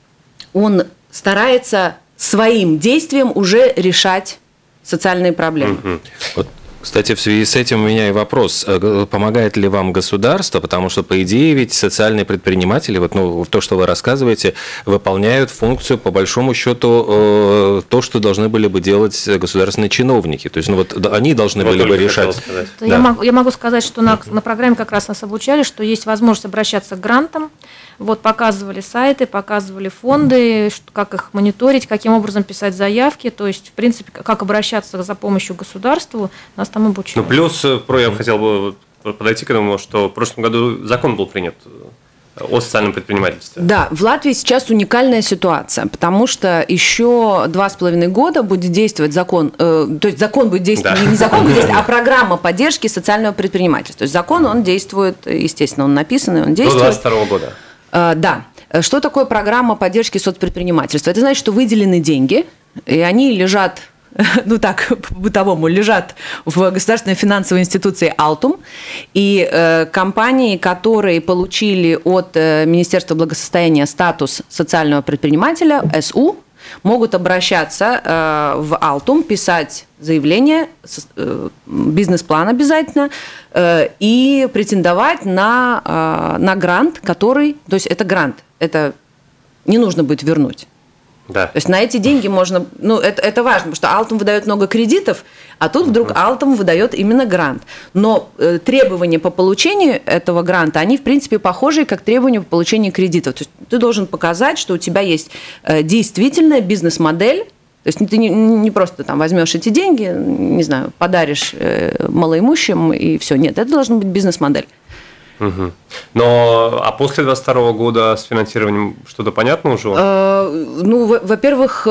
Speaker 5: он старается своим действием уже решать социальные проблемы.
Speaker 4: Угу. Вот. Кстати, в связи с этим у меня и вопрос. Помогает ли вам государство? Потому что, по идее, ведь социальные предприниматели, вот, ну, то, что вы рассказываете, выполняют функцию, по большому счету, то, что должны были бы делать государственные чиновники. То есть, ну, вот они должны вот были бы решать.
Speaker 6: Да. Я, могу, я могу сказать, что на, на программе как раз нас обучали, что есть возможность обращаться к грантам. Вот, показывали сайты, показывали фонды, как их мониторить, каким образом писать заявки. То есть, в принципе, как обращаться за помощью к государству, нас там обучили.
Speaker 3: Ну, плюс, я хотел бы подойти к этому, что в прошлом году закон был принят о социальном предпринимательстве.
Speaker 5: Да, в Латвии сейчас уникальная ситуация, потому что еще два с половиной года будет действовать закон, э, то есть закон будет действовать, да. не закон будет действовать, а программа поддержки социального предпринимательства. То есть закон, он действует, естественно, он написанный, он действует.
Speaker 3: До двадцать второго года.
Speaker 5: Да. Что такое программа поддержки соцпредпринимательства? Это значит, что выделены деньги, и они лежат, ну так, по-бытовому, лежат в государственной финансовой институции «Алтум», и э, компании, которые получили от э, Министерства благосостояния статус социального предпринимателя, эс у, могут обращаться э, в «Алтум», писать заявление, э, бизнес-план обязательно, э, и претендовать на, э, на грант, который... То есть это грант, это не нужно будет вернуть. Да. То есть на эти деньги можно... Ну, это, это важно, потому что «Алтум» выдает много кредитов, а тут вдруг «Алтум» выдает именно грант. Но э, требования по получению этого гранта, они, в принципе, похожи, как требования по получению кредитов. То есть ты должен показать, что у тебя есть э, действительная бизнес-модель. То есть ты не, не просто там возьмешь эти деньги, не знаю, подаришь э, малоимущим и все. Нет, это должна быть бизнес-модель.
Speaker 3: Угу. Но а после двадцать второго года с финансированием что-то понятно уже?
Speaker 5: Э, ну, во-первых,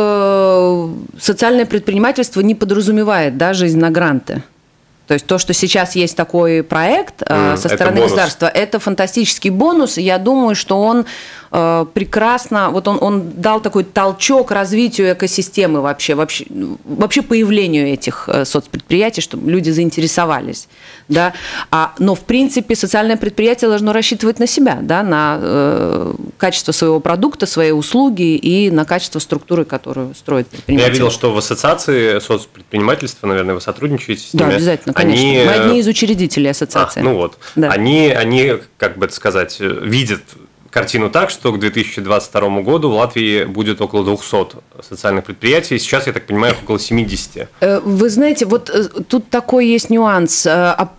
Speaker 5: э, социальное предпринимательство не подразумевает, да, жизнь на гранты. То есть то, что сейчас есть такой проект э, mm, со стороны государства, это фантастический бонус. И я думаю, что он э, прекрасно, вот он, он дал такой толчок развитию экосистемы вообще, вообще, вообще появлению этих э, соцпредприятий, чтобы люди заинтересовались. Да? А, но, в принципе, социальное предприятие должно рассчитывать на себя, да, на э, качество своего продукта, своей услуги и на качество структуры, которую строит предприниматель.
Speaker 3: Я видел, что в ассоциации соцпредпринимательства, наверное, вы сотрудничаете с ними.
Speaker 5: Да, обязательно. Конечно.
Speaker 3: Они...
Speaker 5: Мы одни из учредителей ассоциации.
Speaker 3: А, ну вот. Да. Они, они, как бы это сказать, видят картину так, что к две тысячи двадцать второму году в Латвии будет около двухсот социальных предприятий. Сейчас, я так понимаю, около семидесяти.
Speaker 5: Вы знаете, вот тут такой есть нюанс.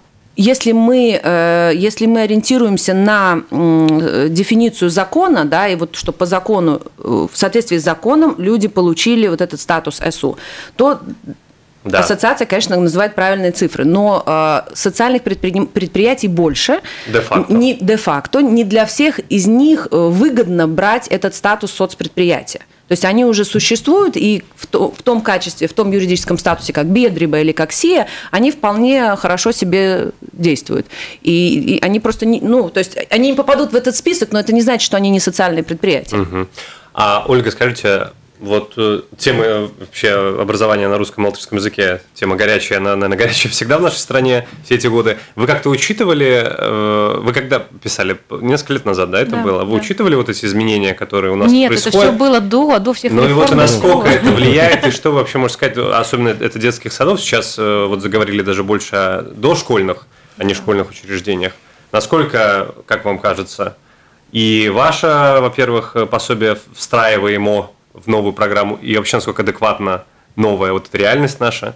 Speaker 5: Если мы, если мы ориентируемся на дефиницию закона, да, и вот что по закону, в соответствии с законом люди получили вот этот статус эс у, то да. Ассоциация, конечно, называет правильные цифры, но э, социальных предпри... предприятий больше.
Speaker 3: Де-факто.
Speaker 5: Не, де-факто. Не для всех из них выгодно брать этот статус соцпредприятия. То есть они уже существуют, и в, то, в том качестве, в том юридическом статусе, как Биедриба или как СИА, они вполне хорошо себе действуют. И, и они просто не, ну, то есть они не попадут в этот список, но это не значит, что они не социальные предприятия.
Speaker 3: Угу. А, Ольга, скажите, вот тема вообще образования на русском и латышском языке, тема горячая, она, наверное, горячая всегда в нашей стране все эти годы. Вы как-то учитывали, вы когда писали, несколько лет назад, да, это да, было? Вы да. учитывали вот эти изменения, которые у нас
Speaker 6: Нет,
Speaker 3: происходят?
Speaker 6: Нет, это все было до, до всех
Speaker 3: ну,
Speaker 6: реформ.
Speaker 3: Ну и вот насколько это влияет, и что вы вообще можете сказать, особенно это детских садов, сейчас вот заговорили даже больше о дошкольных, а не школьных учреждениях. Насколько, как вам кажется, и ваше, во-первых, пособие встраиваемо в новую программу, и вообще насколько адекватно новая вот эта реальность наша?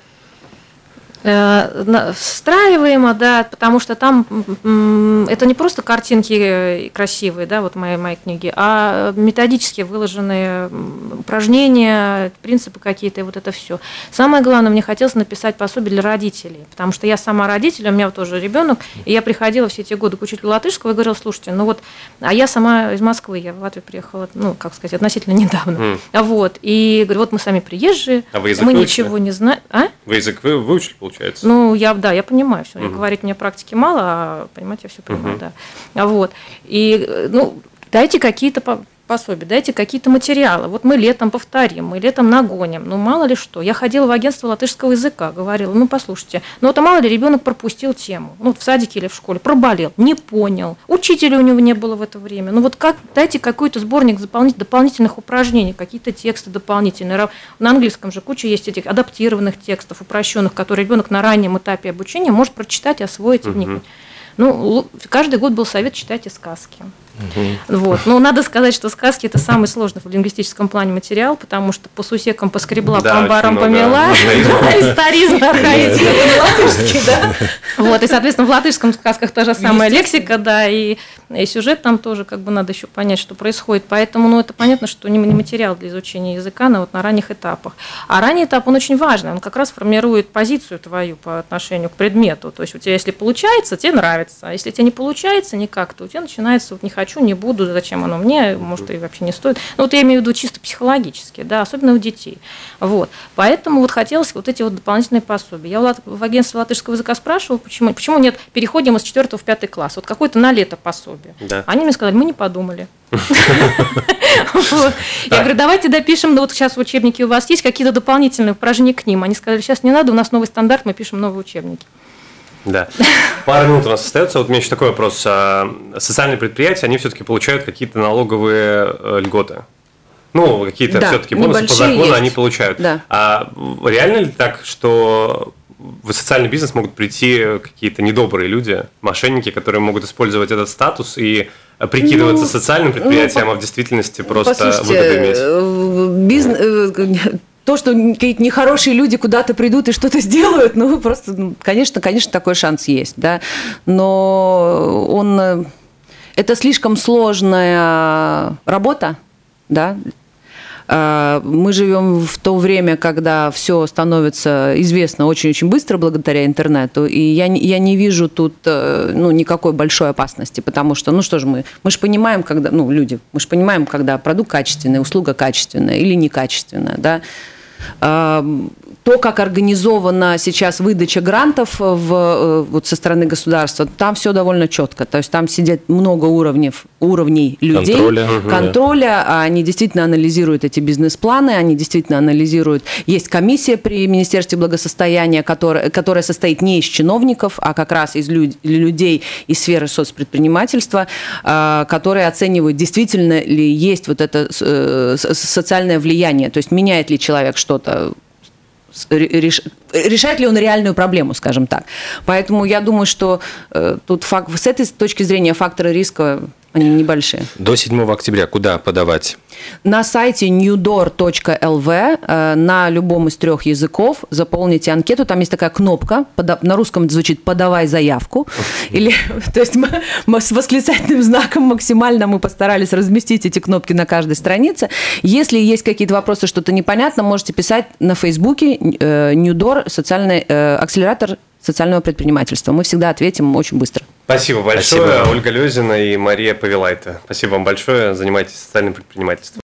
Speaker 6: Встраиваемо, да, потому что там это не просто картинки красивые, да, вот мои, мои книги, а методически выложенные упражнения, принципы какие-то, и вот это все. Самое главное, мне хотелось написать пособие для родителей, потому что я сама родитель, у меня вот тоже ребенок, и я приходила все эти годы к учителю латышского и говорила, слушайте, ну вот, а я сама из Москвы, я в Латвию приехала, ну, как сказать, относительно недавно, mm. вот, и говорю, вот мы сами приезжие,
Speaker 3: а вы язык
Speaker 6: мы
Speaker 3: выучили?
Speaker 6: Ничего не знаем. А?
Speaker 3: Вы язык вы выучили, получается? получается.
Speaker 6: Ну, я, да, я понимаю все.
Speaker 3: Угу.
Speaker 6: Говорить мне практики мало, а понимать я все понимаю,
Speaker 3: Угу.
Speaker 6: да. Вот. И, ну, дайте какие-то пособия, дайте какие-то материалы. Вот мы летом повторим, мы летом нагоним. Ну, мало ли что. Я ходила в агентство латышского языка, говорила, ну, послушайте, ну, это мало ли ребенок пропустил тему. Ну, в садике или в школе, проболел, не понял. Учителя у него не было в это время. Ну, вот как, дайте какой-то сборник дополнительных упражнений, какие-то тексты дополнительные. На английском же куча есть этих адаптированных текстов, упрощенных, которые ребенок на раннем этапе обучения может прочитать и освоить. Угу. Ну, каждый год был совет читайте сказки. Угу. Вот. Но надо сказать, что сказки – это самый сложный в лингвистическом плане материал, потому что по сусекам поскребла, да, по амбарам помела, историзм, архаизм, латышский, да. Вот, и, соответственно, в латышском сказках та же самая лексика, да, и, и сюжет там тоже, как бы, надо еще понять, что происходит. Поэтому, ну, это понятно, что не материал для изучения языка на, вот, на ранних этапах. А ранний этап, он очень важный, он как раз формирует позицию твою по отношению к предмету. То есть у тебя, если получается, тебе нравится, а если тебе не получается никак, то у тебя начинается вот не хочу, не буду, зачем оно мне, может, и вообще не стоит. Ну, вот я имею в виду чисто психологически, да, особенно у детей. Вот. Поэтому вот хотелось вот эти вот дополнительные пособия. Я в агентстве латышского языка спрашивала, почему, почему нет, переходим из четвертого в пятый класс, вот какое-то на лето пособие. Да. Они мне сказали, мы не подумали. Я говорю, давайте допишем, вот сейчас в учебнике у вас есть какие-то дополнительные упражнения к ним. Они сказали, сейчас не надо, у нас новый стандарт, мы пишем новые учебники.
Speaker 3: Да. Пара минут у нас остается. Вот у меня еще такой вопрос. Социальные предприятия, они все-таки получают какие-то налоговые льготы? Ну, какие-то да, все-таки бонусы по закону есть. Они получают. Да. А реально ли так, что в социальный бизнес могут прийти какие-то недобрые люди, мошенники, которые могут использовать этот статус и прикидываться ну, социальным предприятием, ну, а в действительности просто выгоду иметь?
Speaker 5: Бизнес... То, что какие-то нехорошие люди куда-то придут и что-то сделают, ну, просто, конечно, конечно, такой шанс есть, да, но он, это слишком сложная работа, да, мы живем в то время, когда все становится известно очень-очень быстро благодаря интернету, и я, я не вижу тут ну, никакой большой опасности, потому что, ну что же мы, мы же понимаем, когда, ну, люди, мы же понимаем, когда продукт качественный, услуга качественная или некачественная, да. То, как организована сейчас выдача грантов в, вот со стороны государства, там все довольно четко. То есть там сидят много уровней, уровней людей, контроля, контроля а они действительно анализируют эти бизнес-планы, они действительно анализируют. Есть комиссия при Министерстве благосостояния, которая, которая состоит не из чиновников, а как раз из люд, людей из сферы соцпредпринимательства, которые оценивают, действительно ли есть вот это социальное влияние, то есть меняет ли человек что-то, решает ли он реальную проблему, скажем так. Поэтому я думаю, что э, тут факт, с этой точки зрения факторы риска, они небольшие.
Speaker 4: До седьмого октября куда подавать?
Speaker 5: На сайте ньюдор точка эл ви э, на любом из трех языков заполните анкету. Там есть такая кнопка, пода- на русском это звучит «подавай заявку». Или, то есть мы, мы с восклицательным знаком максимально мы постарались разместить эти кнопки на каждой странице. Если есть какие-то вопросы, что-то непонятно, можете писать на Фейсбуке э, Ньюдор, социальный э, акселератор социального предпринимательства. Мы всегда ответим очень быстро.
Speaker 3: Спасибо большое, Спасибо. Ольга Лёзина и Мария Павелайта. Спасибо вам большое. Занимайтесь социальным предпринимательством.